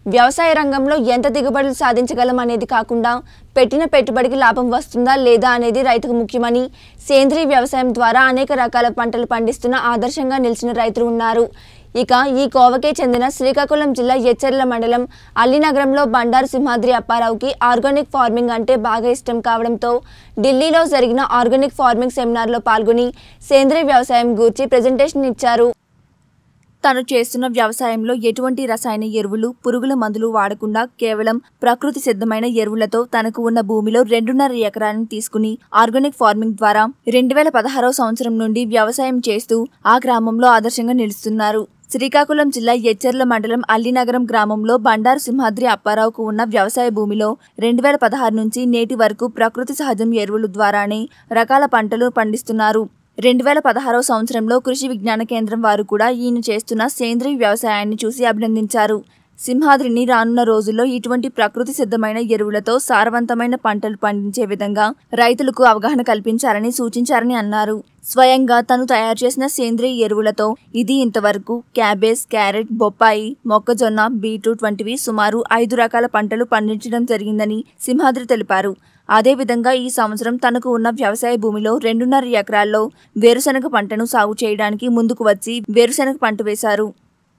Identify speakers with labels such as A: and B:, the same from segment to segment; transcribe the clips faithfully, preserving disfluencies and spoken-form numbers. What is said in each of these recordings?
A: వ్యవసాయ రంగంలో ఎంత దిగుబడులు సాధించగలం అనేది కాకుండా పెట్టిన పెట్టుబడికి లాభం వస్తుందా లేదా అనేది రైతుకు ముఖ్యమని సేంద్రీయ వ్యవసాయం ద్వారా అనేక రకాల పంటలు పండిస్తున్న ఆదర్శంగా నిలిచిన రైతులు ఉన్నారు. ఇక ఈ కోవకే చెందిన శ్రీకాకుళం జిల్లా ఎచ్చెర్ల మండలం అల్లినగరంలో బండారు సింహాద్రి అప్పారావుకి ఆర్గానిక్ ఫార్మింగ్ అంటే బాగా ఇష్టం కావడంతో ఢిల్లీలో జరిగిన ఆర్గానిక్ ఫార్మింగ్ సెమినార్లో పాల్గొని సేంద్రీయ వ్యవసాయం గురించి ప్రెజెంటేషన్ ఇచ్చారు. తను చేస్తున్న వ్యవసాయంలో ఎటువంటి రసాయన ఎరువులు, పురుగుల మందులు వాడకుండా కేవలం ప్రకృతి సిద్ధమైన ఎరువులతో తనకు ఉన్న భూమిలో రెండున్నర ఎకరాలను తీసుకుని ఆర్గానిక్ ఫార్మింగ్ ద్వారా రెండు వేల పదహారవ సంవత్సరం నుండి వ్యవసాయం చేస్తూ ఆ గ్రామంలో ఆదర్శంగా నిలుస్తున్నారు. శ్రీకాకుళం జిల్లా ఎచ్చెర్ల మండలం అల్లినగరం గ్రామంలో బండారు సింహాద్రి అప్పారావుకు ఉన్న వ్యవసాయ భూమిలో రెండు వేల పదహారు నుంచి నేటి వరకు ప్రకృతి సహజం ఎరువుల ద్వారానే రకాల పంటలు పండిస్తున్నారు. రెండు వేల పదహారవ సంవత్సరంలో కృషి విజ్ఞాన కేంద్రం వారు కూడా ఈయన చేస్తున్న సేంద్రీయ వ్యవసాయాన్ని చూసి అభినందించారు. సింహాద్రిని రానున్న రోజుల్లో ఇటువంటి ప్రకృతి సిద్ధమైన ఎరువులతో సారవంతమైన పంటలు పండించే విధంగా రైతులకు అవగాహన కల్పించాలని సూచించారని అన్నారు. స్వయంగా తను తయారు చేసిన సేంద్రీయ ఎరువులతో ఇది ఇంతవరకు క్యాబేజ్, క్యారెట్, బొప్పాయి, మొక్కజొన్న, బీట్రూట్ వంటివి సుమారు ఐదు రకాల పంటలు పండించడం జరిగిందని సింహాద్రి తెలిపారు. అదేవిధంగా ఈ సంవత్సరం తనకు ఉన్న వ్యవసాయ భూమిలో రెండున్నర ఎకరాల్లో వేరుశనగ పంటను సాగు చేయడానికి ముందుకు వచ్చి వేరుశనగ పంట వేశారు.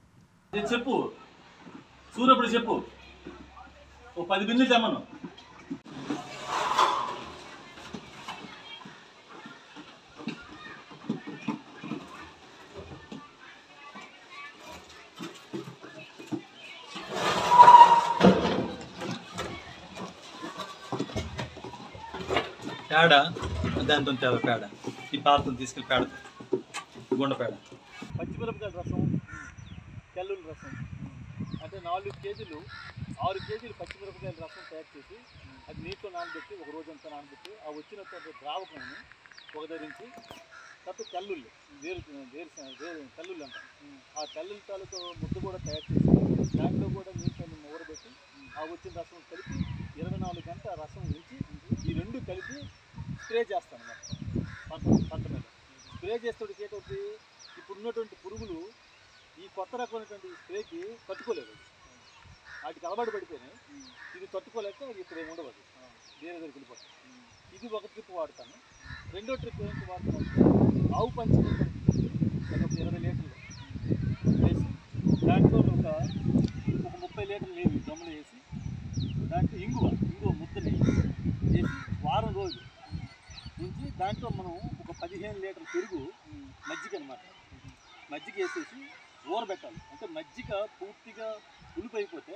B: పేడ దాంతో తేవ పేడ ఈ పాత్రలు తీసుకెళ్ళి పేడ గుండ పేడ పచ్చిమిరపకాయల రసం, తెల్లుల రసం అంటే నాలుగు కేజీలు ఆరు కేజీలు పచ్చిమిరపకాయల రసం తయారు చేసి అది నీటితో నానబెట్టి ఒక రోజంతా నానబెట్టి ఆ వచ్చిన ద్రావకాన్ని ఒకదరించి తర్వాత తెల్లుళ్ళు వేరు వేరు వేరు తెల్లుళ్ళు అంటాం. ఆ తెల్లుల తాలూకు ముద్ద కూడా తయారు చేసి దాంట్లో కూడా నీటిని ఊరబెట్టి ఆ వచ్చిన రసం కలిపి ఇరవై నాలుగు గంటల రసం ఉంచి ఈ రెండు కలిపి స్ప్రే చేస్తాను పంట పంట మీద. స్ప్రే చేసేటప్పుడు ఏటవుతుంది, ఇప్పుడు ఉన్నటువంటి పురుగులు ఈ కొత్త రకమైనటువంటి స్ప్రేకి తట్టుకోలేదు, వాటికి అలవాటు పడిపోయినాయి. ఇది తట్టుకోలేక ఇప్పుడు ఏమి ఉండదు, వేరే దగ్గరికి వెళ్ళిపోతాయి. ఇది ఒక ట్రిప్ వాడతాను. రెండో ట్రిప్ ఏంటి వాడతానంటే ఆవు పంచి ఒక ఇరవై లీటర్లు వేసి దాంట్లో ఒక ఒక ముప్పై లీటర్లు నీళ్ళు గమ్ములు వేసి దాంట్లో ఇంగువ ఇంగువ ముద్దని వేసి వారం రోజులు నుంచి దాంట్లో మనం ఒక పదిహేను లీటర్ల పెరుగు మజ్జిగ అనమాట మజ్జిగ వేసేసి ఊరబెట్టాలి. అంటే మజ్జిగ పూర్తిగా పులిపైపోతే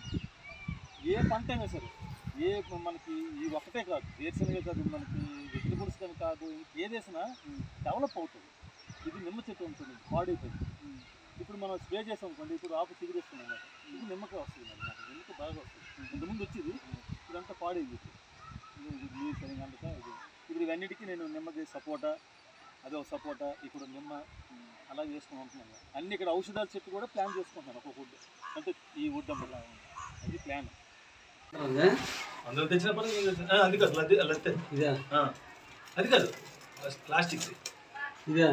B: ఏ పంట అయినా సరే, ఏ మనకి ఈ ఒక్కటే కాదు, వేరుశనగ కాదు, మనకి వెట్టి పులుసుకని కాదు, ఏదేసినా డెవలప్ అవుతుంది. ఇది నిమ్మ చెట్టు ఉంటుంది, పాడైపోయింది. ఇప్పుడు మనం స్ప్రే చేసాం అనుకోండి, ఇప్పుడు ఆకు చిగురిస్తుంది అన్నమాట. ఇది నిమ్మకాయ వస్తుంది అన్నమాట, నిమ్మకాయ బాగా వస్తుంది. ఇంతకుముందు వచ్చేది ఇదంతా పాడైంది, నీరు సరిగా అందక. ఇది ఇప్పుడు ఇవన్నిటికీ నేను నిమ్మకాయ సపోటా, అదే ఒక సపోటా, ఇప్పుడు నిమ్మ అలా చేసుకుని ఉంటున్నాను. అన్ని ఇక్కడ ఔషధాల చెట్టు కూడా ప్లాన్ చేసుకుంటున్నాను, ఒక్కొక్క వుడ్ అంటే ఈ వుడ్ అమ్మలా అది ప్లాన్. అందులో తెచ్చిన పని అది కాదు, అది అలా ఇదే అది కాదు, ప్లాస్టిక్స్ ఇదే.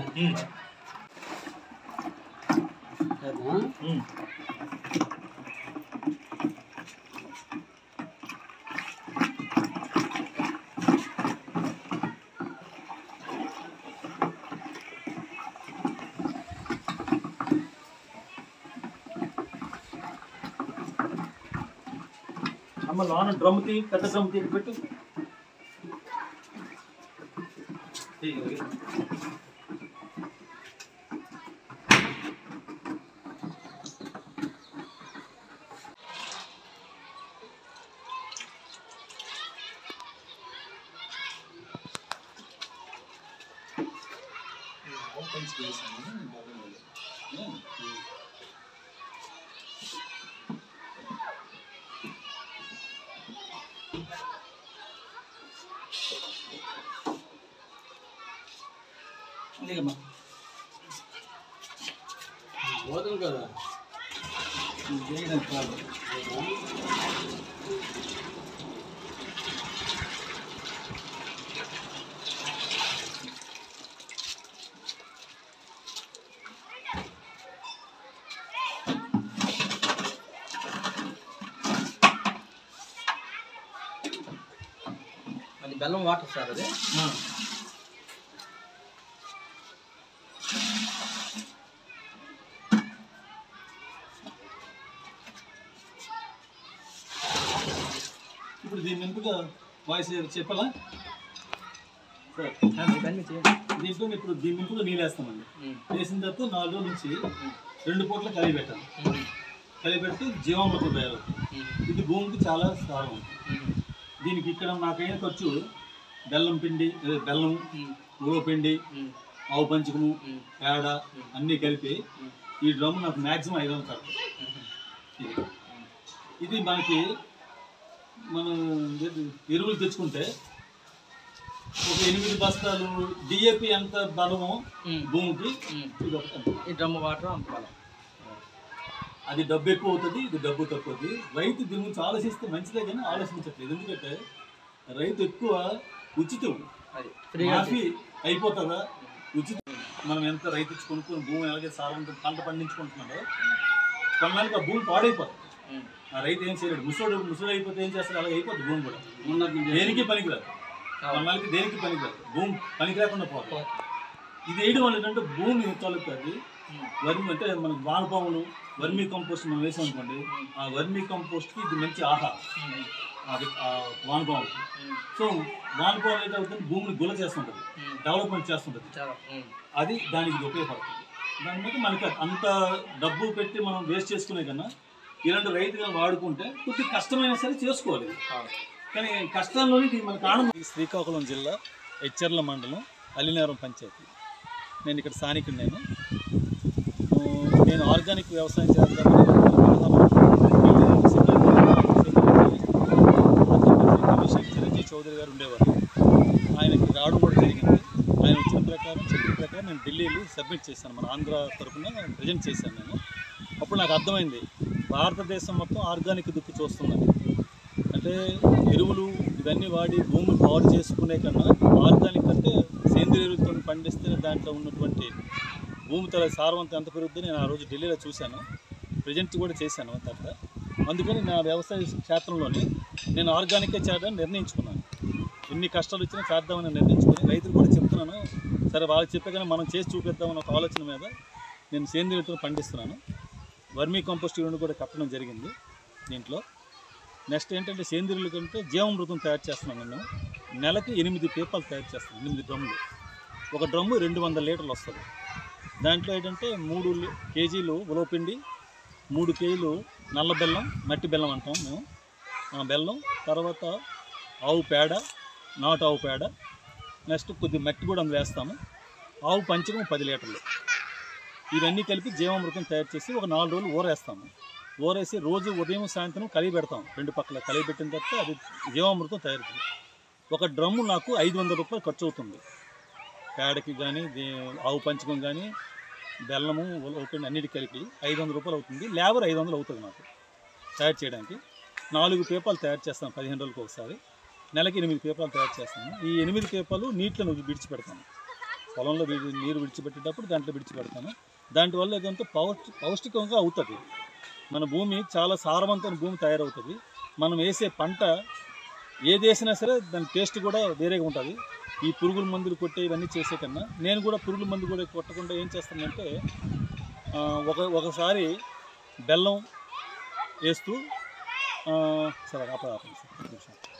B: అమ్మ లోన డ్రమ్ తీ, పెద్ద డ్రమ్ తీ పెట్టు. పోతాం కదా చేయడం కాదు.
C: అది బెల్లం వాటర్ సార్ అది.
B: ఇప్పుడు దీని నింపుగా వాయిస్ చెప్పాలా సార్? దీంట్లో ఇప్పుడు దీని నింపుగా నీళ్ళు వేస్తామండి. వేసిన తర్వాత నాలుగు రోజుల నుంచి రెండు పూట్ల కలిపి పెట్టాలి. కలిపి పెడితే జీవామృతం తయారవుతుంది. ఇది భూమికి చాలా సారం. దీనికి ఇక్కడ నాకైనా ఖర్చు బెల్లం పిండి, బెల్లం, ఉలవ పిండి, ఆవు పంచకము, పేడ అన్నీ కలిపి ఈ డ్రమ్ నాకు మ్యాక్సిమం ఐదు వందలు ఖర్చు. ఇది మనకి మనం ఎరువులు తెచ్చుకుంటే ఒక ఎనిమిది బస్తాలు డిఏపి ఎంత బలమో భూమికి
C: ఈ డ్రమ్ వాటర్ అంత బలం.
B: అది డబ్బు ఎక్కువ అవుతుంది, ఇది డబ్బు తక్కువ అవుతుంది. రైతు దీని గురించి ఆలోచిస్తే మంచిదే కానీ ఆలోచించట్లేదు. ఎందుకంటే రైతు ఎక్కువ ఉచితం, మాఫీ అయిపోతుందా ఉచితం. మనం ఎంత రైతు ఇచ్చి కొనుక్కుని భూమి ఎలాగే సారవంతం పంట పండించుకుంటున్నాడో కొన్నాళ్ళకి ఆ భూమి పాడైపోతుంది. ఆ రైతు ఏం చేయలేడు. ముసడు ముసడు అయిపోతే ఏం చేస్తాడు, అలాగే అయిపోతుంది భూమి కూడా. దేనికి పనికిరాదు, కొన్నాళ్ళకి దేనికి పనికిరాదు, భూమి పనికి రాకుండా పోతుంది. ఇది వేయడం వల్ల ఏంటంటే భూమి తొలగుతుంది. వర్మి అంటే మనకు వానపాములు వర్మీ కంపోస్ట్ మనం వేసాం అనుకోండి, ఆ వర్మీ కంపోస్ట్కి ఇది మంచి ఆహారం అది వానపాములకి. సో వానపాములు అయితే అవుతుంది భూమిని గుల చేస్తుంటుంది, డెవలప్మెంట్ చేస్తుంటుంది. అది దానికి ఉపయోగపడుతుంది. దాని మీద మనకి అంత డబ్బు పెట్టి మనం వేస్ట్ చేసుకునే కన్నా ఇలాంటి రైతుగా వాడుకుంటే కొద్దిగా కష్టమైనా సరే చేసుకోవాలి. కానీ కష్టాల్లోనే ఇది మనకు ఆనందం. శ్రీకాకుళం జిల్లా హెచ్చర్ల మండలం అల్లినేరం పంచాయతీ. నేను ఇక్కడ స్థానికుడు. నేను నేను ఆర్గానిక్ వ్యవసాయం చేద్దామని చిరంజీవి చౌదరి గారు ఉండేవారు. ఆయనకి రావడం కూడా జరిగింది. ఆయన వచ్చిన ప్రకారం చెప్పిన ప్రకారం నేను ఢిల్లీ వెళ్ళి సబ్మిట్ చేశాను. మన ఆంధ్ర తరఫున ప్రజెంట్ చేశాను నేను. అప్పుడు నాకు అర్థమైంది భారతదేశం మొత్తం ఆర్గానిక్ దిక్కు చూస్తున్నది. అంటే ఎరువులు ఇవన్నీ వాడి భూమిని పాడు చేసుకునే కన్నా ఆర్గానిక్ అంటే సేంద్రియ ఎరువులతో పండిస్తే దాంట్లో ఉన్నటువంటి భూమి తల సారవంతం ఎంత పెరుగుతుందో నేను ఆ రోజు ఢిల్లీలో చూశాను, ప్రజెంట్ కూడా చేశాను తర్వాత. అందుకని నా వ్యవసాయ క్షేత్రంలోని నేను ఆర్గానికే చేయడానికి నిర్ణయించుకున్నాను. ఎన్ని కష్టాలు వచ్చినా చేద్దామని నిర్ణయించుకొని రైతులు కూడా చెప్తున్నాను. సరే వాళ్ళు చెప్పగానే మనం చేసి చూపిద్దామన్న ఒక ఆలోచన మీద నేను సేంద్రియ ఎరువులతో పండిస్తున్నాను. వర్మీ కంపోస్ట్ యూనిట్ కూడా కట్టడం జరిగింది దీంట్లో. నెక్స్ట్ ఏంటంటే సేంద్రియుల కంటే జీవామృతం తయారు చేస్తున్నాను. నేను నెలకి ఎనిమిది పీపాలు తయారు చేస్తాను, ఎనిమిది డ్రమ్ములు. ఒక డ్రమ్ము రెండు వందల లీటర్లు వస్తుంది. దాంట్లో ఏంటంటే మూడు కేజీలు ఉలవపిండి, మూడు కేజీలు నల్ల బెల్లం, మట్టి బెల్లం అంటాం మేము, ఆ బెల్లం, తర్వాత ఆవు పేడ, నాటు ఆవు పేడ, నెక్స్ట్ కొద్ది మట్టి కూడా అందులో వేస్తాము. ఆవు పంచకం పది లీటర్లు. ఇవన్నీ కలిపి జీవామృతం తయారు చేసి ఒక నాలుగు రోజులు ఊరేస్తాము. ఊరేసి రోజు ఉదయం సాయంత్రం కలిగి పెడతాం. రెండు పక్కల కలిగి పెట్టిన తర్వాత అది జీవామృతం తయారు. ఒక డ్రమ్ము నాకు ఐదు వందల రూపాయలు ఖర్చు అవుతుంది. పేడకి కానీ ఆవు పంచకం కానీ బెల్లము ఓపెన్ అన్నిటి కలిపి ఐదు వందల రూపాయలు అవుతుంది. లేబర్ ఐదు వందలు అవుతుంది నాకు తయారు చేయడానికి. నాలుగు పేపాలు తయారు చేస్తాను పదిహేను రోజులకు ఒకసారి. నెలకి ఎనిమిది పేపాలు తయారు చేస్తాను. ఈ ఎనిమిది పేపాలు నీటిలో విడిచిపెడతాను. పొలంలో నీరు విడిచిపెట్టేటప్పుడు దాంట్లో విడిచిపెడతాను. దాంట్లో ఏదంటే పౌష్టి పౌష్టికంగా అవుతుంది. మన భూమి చాలా సారవంతమైన భూమి తయారవుతుంది. మనం వేసే పంట ఏది వేసినా సరే దాని టేస్ట్ కూడా వేరేగా ఉంటుంది. ఈ పురుగుల మందులు కొట్టే ఇవన్నీ చేసే కన్నా నేను కూడా పురుగుల మందు కూడా కొట్టకుండా ఏం చేస్తానంటే ఒక ఒకసారి బెల్లం వేస్తూ సరే ఆప ఆపండి సార్.